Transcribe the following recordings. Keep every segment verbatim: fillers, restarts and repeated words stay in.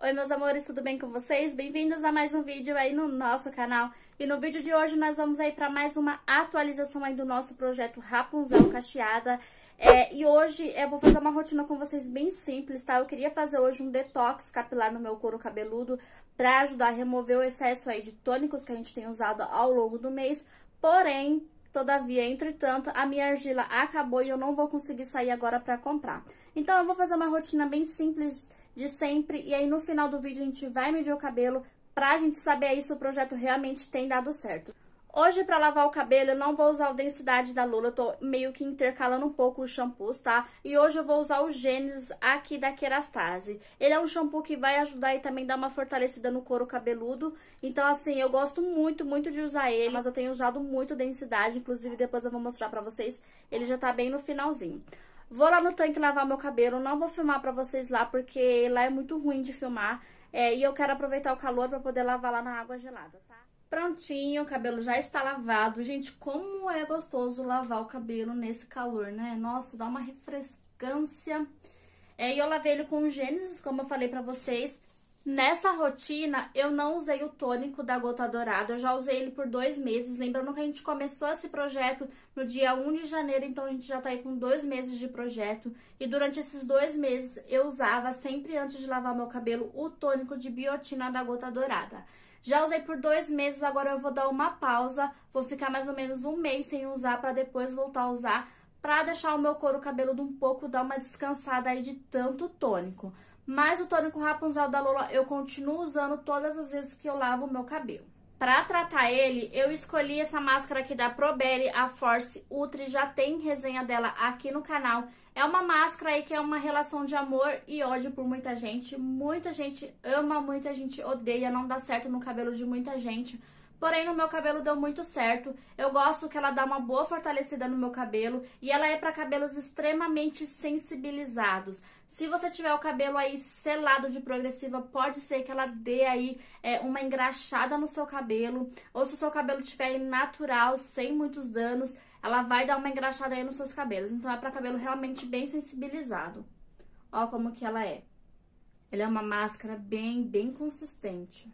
Oi meus amores, tudo bem com vocês? Bem-vindos a mais um vídeo aí no nosso canal. E no vídeo de hoje nós vamos aí para mais uma atualização aí do nosso projeto Rapunzel Cacheada. É, e hoje eu vou fazer uma rotina com vocês bem simples, tá? Eu queria fazer hoje um detox capilar no meu couro cabeludo para ajudar a remover o excesso aí de tônicos que a gente tem usado ao longo do mês. Porém, todavia, entretanto, a minha argila acabou e eu não vou conseguir sair agora para comprar. Então eu vou fazer uma rotina bem simples de sempre, e aí no final do vídeo a gente vai medir o cabelo pra gente saber aí se o projeto realmente tem dado certo. Hoje, pra lavar o cabelo, eu não vou usar o Densidade da Lula, eu tô meio que intercalando um pouco os shampoos, tá? E hoje eu vou usar o Gênesis aqui da Kerastase. Ele é um shampoo que vai ajudar e também dar uma fortalecida no couro cabeludo. Então, assim, eu gosto muito, muito de usar ele, mas eu tenho usado muito Densidade, inclusive depois eu vou mostrar pra vocês, ele já tá bem no finalzinho. Vou lá no tanque lavar meu cabelo, não vou filmar pra vocês lá, porque lá é muito ruim de filmar. É, e eu quero aproveitar o calor pra poder lavar lá na água gelada, tá? Prontinho, o cabelo já está lavado. Gente, como é gostoso lavar o cabelo nesse calor, né? Nossa, dá uma refrescância. É, e eu lavei ele com o Gênesis, como eu falei pra vocês. Nessa rotina, eu não usei o tônico da Gota Dourada, eu já usei ele por dois meses. Lembrando que a gente começou esse projeto no dia um de janeiro, então a gente já tá aí com dois meses de projeto. E durante esses dois meses, eu usava sempre antes de lavar meu cabelo o tônico de biotina da Gota Dourada. Já usei por dois meses, agora eu vou dar uma pausa, vou ficar mais ou menos um mês sem usar para depois voltar a usar, para deixar o meu couro cabeludo um pouco, dar uma descansada aí de tanto tônico. Mas o tônico Rapunzel da Lula eu continuo usando todas as vezes que eu lavo o meu cabelo. Para tratar ele, eu escolhi essa máscara aqui da Proberry, a Force Ultra, já tem resenha dela aqui no canal. É uma máscara aí que é uma relação de amor e ódio por muita gente. Muita gente ama, muita gente odeia, não dá certo no cabelo de muita gente. Porém, no meu cabelo deu muito certo. Eu gosto que ela dá uma boa fortalecida no meu cabelo e ela é para cabelos extremamente sensibilizados. Se você tiver o cabelo aí selado de progressiva, pode ser que ela dê aí é, uma engraxada no seu cabelo. Ou se o seu cabelo estiver natural, sem muitos danos, ela vai dar uma engraxada aí nos seus cabelos. Então é para cabelo realmente bem sensibilizado. Ó como que ela é. Ela é uma máscara bem, bem consistente.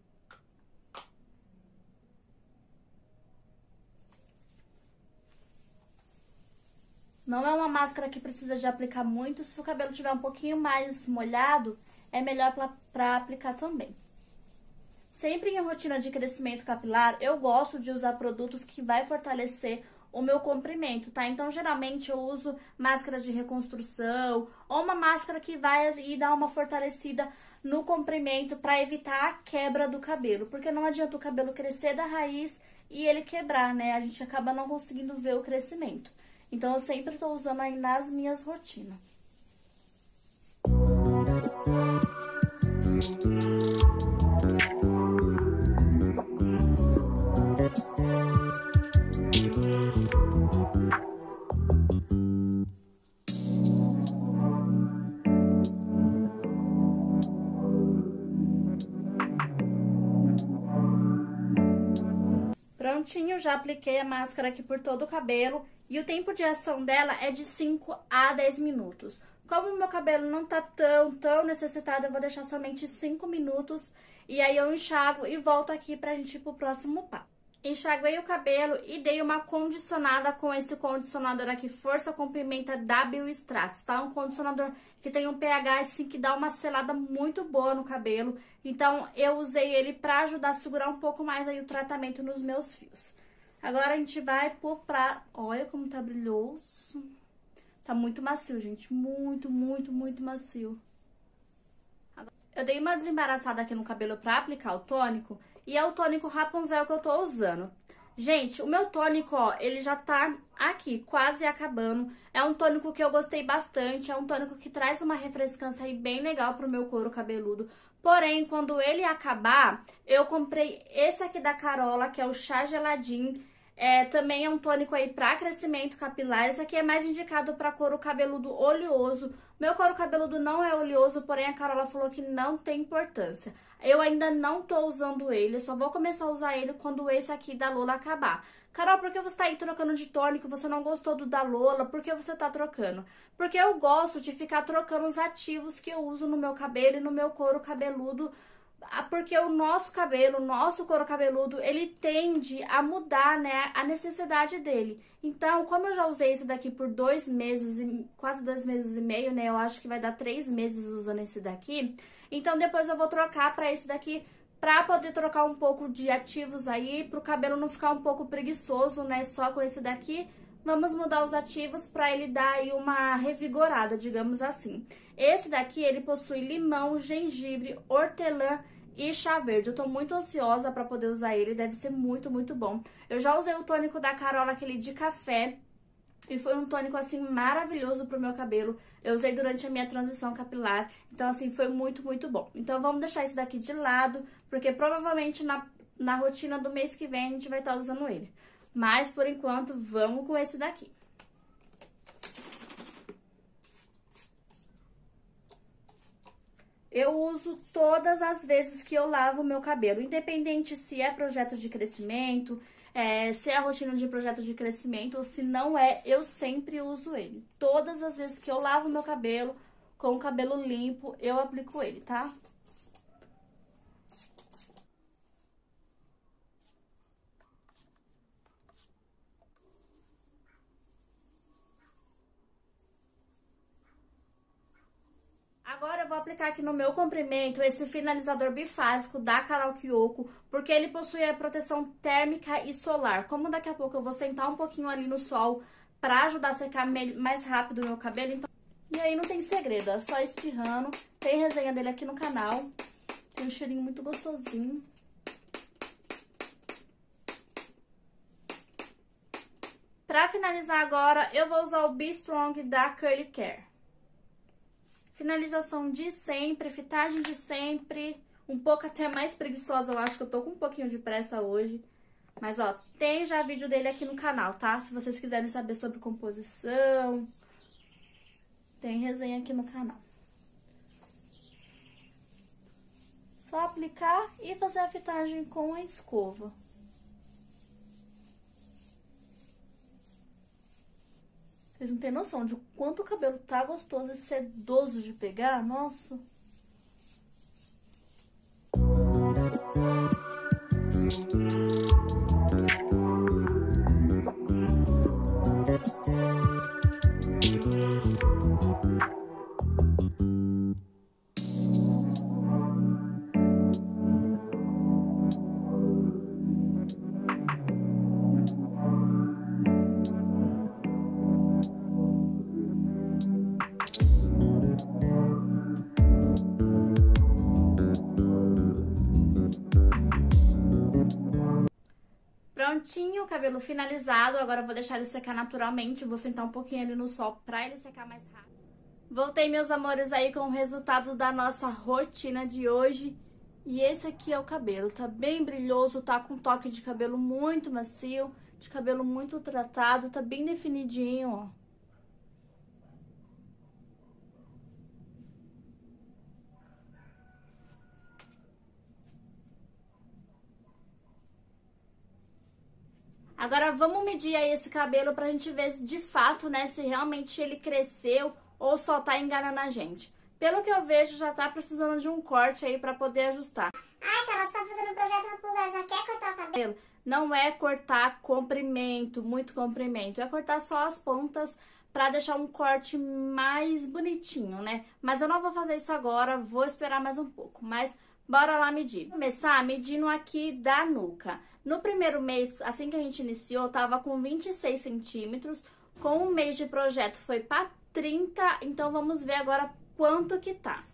Não é uma máscara que precisa de aplicar muito. Se o cabelo tiver um pouquinho mais molhado, é melhor para aplicar também. Sempre em rotina de crescimento capilar, eu gosto de usar produtos que vai fortalecer o meu comprimento, tá? Então, geralmente, eu uso máscara de reconstrução ou uma máscara que vai e dar uma fortalecida no comprimento para evitar a quebra do cabelo. Porque não adianta o cabelo crescer da raiz e ele quebrar, né? A gente acaba não conseguindo ver o crescimento. Então, eu sempre tô usando aí nas minhas rotinas. Prontinho, já apliquei a máscara aqui por todo o cabelo e o tempo de ação dela é de cinco a dez minutos. Como o meu cabelo não tá tão, tão necessitado, eu vou deixar somente cinco minutos e aí eu enxago e volto aqui pra gente ir pro próximo passo. Enxaguei o cabelo e dei uma condicionada com esse condicionador aqui, Força com Pimenta da Biostratos, tá? Um condicionador que tem um pH assim que dá uma selada muito boa no cabelo. Então, eu usei ele pra ajudar a segurar um pouco mais aí o tratamento nos meus fios. Agora, a gente vai pro pra... Olha como tá brilhoso. Tá muito macio, gente. Muito, muito, muito macio. Eu dei uma desembaraçada aqui no cabelo pra aplicar o tônico. E é o tônico Rapunzel que eu tô usando. Gente, o meu tônico, ó, ele já tá aqui, quase acabando. É um tônico que eu gostei bastante. É um tônico que traz uma refrescância aí bem legal pro meu couro cabeludo. Porém, quando ele acabar, eu comprei esse aqui da Carola, que é o Chá Geladinho. É, também é um tônico aí para crescimento capilar. Esse aqui é mais indicado para couro cabeludo oleoso. Meu couro cabeludo não é oleoso, porém a Carola falou que não tem importância. Eu ainda não tô usando ele, só vou começar a usar ele quando esse aqui da Lola acabar. Carol, por que você tá aí trocando de tônico? Você não gostou do da Lola? Por que você tá trocando? Porque eu gosto de ficar trocando os ativos que eu uso no meu cabelo e no meu couro cabeludo. Porque o nosso cabelo, o nosso couro cabeludo, ele tende a mudar, né, a necessidade dele. Então, como eu já usei esse daqui por dois meses, e quase dois meses e meio, né, eu acho que vai dar três meses usando esse daqui. Então, depois eu vou trocar pra esse daqui, pra poder trocar um pouco de ativos aí, pro cabelo não ficar um pouco preguiçoso, né, só com esse daqui. Vamos mudar os ativos pra ele dar aí uma revigorada, digamos assim. Esse daqui, ele possui limão, gengibre, hortelã e chá verde. Eu tô muito ansiosa pra poder usar ele, deve ser muito, muito bom. Eu já usei o tônico da Carola, aquele de café, e foi um tônico, assim, maravilhoso pro meu cabelo. Eu usei durante a minha transição capilar, então, assim, foi muito, muito bom. Então, vamos deixar esse daqui de lado, porque provavelmente na, na rotina do mês que vem a gente vai estar usando ele. Mas, por enquanto, vamos com esse daqui. Eu uso todas as vezes que eu lavo o meu cabelo, independente se é projeto de crescimento, é, se é a rotina de projeto de crescimento ou se não é, eu sempre uso ele. Todas as vezes que eu lavo o meu cabelo, com o cabelo limpo, eu aplico ele, tá? Agora eu vou aplicar aqui no meu comprimento esse finalizador bifásico da Carol Kiyoko, porque ele possui a proteção térmica e solar. Como daqui a pouco eu vou sentar um pouquinho ali no sol pra ajudar a secar mais rápido o meu cabelo, então... E aí não tem segredo, é só espirrando. Tem resenha dele aqui no canal, tem um cheirinho muito gostosinho. Pra finalizar agora, eu vou usar o Be Strong da Curly Care. Finalização de sempre, fitagem de sempre, um pouco até mais preguiçosa, eu acho que eu tô com um pouquinho de pressa hoje. Mas, ó, tem já vídeo dele aqui no canal, tá? Se vocês quiserem saber sobre composição, tem resenha aqui no canal. Só aplicar e fazer a fitagem com a escova. Vocês não têm noção de quanto o cabelo tá gostoso e sedoso de pegar, nossa. Prontinho, o cabelo finalizado. Agora eu vou deixar ele secar naturalmente. Vou sentar um pouquinho ali no sol pra ele secar mais rápido. Voltei, meus amores, aí com o resultado da nossa rotina de hoje. E esse aqui é o cabelo. Tá bem brilhoso, tá com toque de cabelo muito macio, de cabelo muito tratado, tá bem definidinho, ó. Agora vamos medir aí esse cabelo pra gente ver de fato, né, se realmente ele cresceu ou só tá enganando a gente. Pelo que eu vejo, já tá precisando de um corte aí pra poder ajustar. Ai, Carol, você tá fazendo um projeto Rapunzel, já quer cortar o cabelo? Não é cortar comprimento, muito comprimento, é cortar só as pontas pra deixar um corte mais bonitinho, né? Mas eu não vou fazer isso agora, vou esperar mais um pouco, mas bora lá medir. Vou começar medindo aqui da nuca. No primeiro mês, assim que a gente iniciou, tava com vinte e seis centímetros, com um mês de projeto foi pra trinta, então vamos ver agora quanto que tá.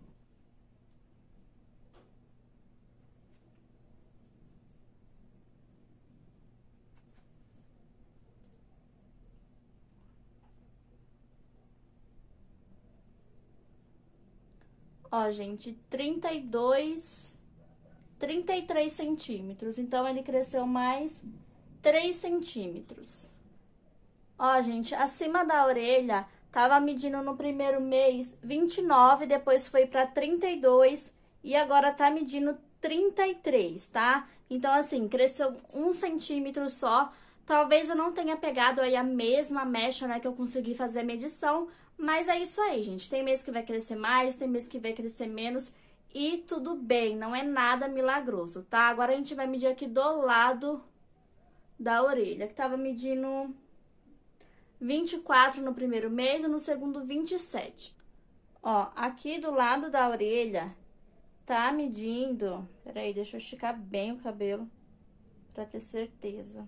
Ó, gente, trinta e dois, trinta e três centímetros. Então, ele cresceu mais três centímetros. Ó, gente, acima da orelha, tava medindo no primeiro mês vinte e nove, depois foi pra trinta e dois e agora tá medindo trinta e três, tá? Então, assim, cresceu um centímetro só. Talvez eu não tenha pegado aí a mesma mecha, né, que eu consegui fazer a medição, mas é isso aí, gente. Tem mês que vai crescer mais, tem mês que vai crescer menos e tudo bem, não é nada milagroso, tá? Agora a gente vai medir aqui do lado da orelha, que tava medindo vinte e quatro no primeiro mês e no segundo vinte e sete. Ó, aqui do lado da orelha tá medindo... Peraí, deixa eu esticar bem o cabelo pra ter certeza.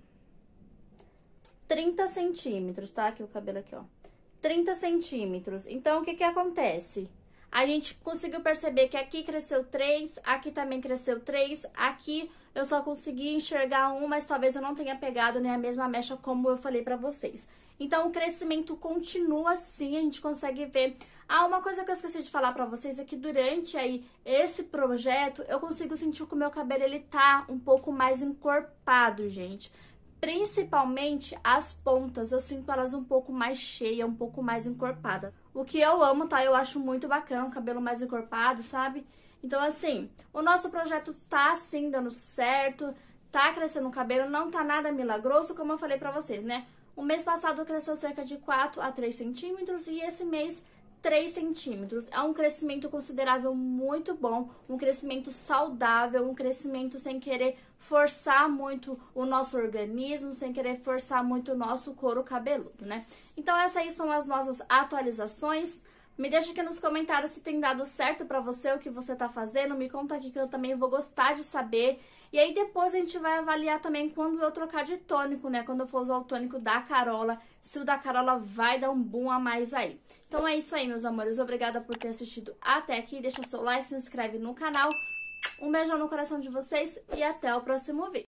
trinta centímetros, tá? Aqui o cabelo aqui, ó. trinta centímetros. Então, o que que acontece? A gente conseguiu perceber que aqui cresceu três, aqui também cresceu três, aqui eu só consegui enxergar um, mas talvez eu não tenha pegado nem a mesma mecha como eu falei pra vocês. Então, o crescimento continua assim, a gente consegue ver. Ah, uma coisa que eu esqueci de falar pra vocês é que durante aí esse projeto, eu consigo sentir que o meu cabelo, ele tá um pouco mais encorpado, gente. Principalmente as pontas, eu sinto elas um pouco mais cheias, um pouco mais encorpada. O que eu amo, tá? Eu acho muito bacana, um cabelo mais encorpado, sabe? Então, assim, o nosso projeto tá, assim, dando certo, tá crescendo o cabelo, não tá nada milagroso, como eu falei pra vocês, né? O mês passado cresceu cerca de quatro a três centímetros e esse mês três centímetros. É um crescimento considerável muito bom, um crescimento saudável, um crescimento sem querer forçar muito o nosso organismo, sem querer forçar muito o nosso couro cabeludo, né? Então essas aí são as nossas atualizações. Me deixa aqui nos comentários se tem dado certo pra você, o que você tá fazendo. Me conta aqui que eu também vou gostar de saber. E aí depois a gente vai avaliar também quando eu trocar de tônico, né? Quando eu for usar o tônico da Carola, se o da Carola vai dar um boom a mais aí. Então é isso aí, meus amores. Obrigada por ter assistido até aqui. Deixa seu like, se inscreve no canal. Um beijão no coração de vocês e até o próximo vídeo.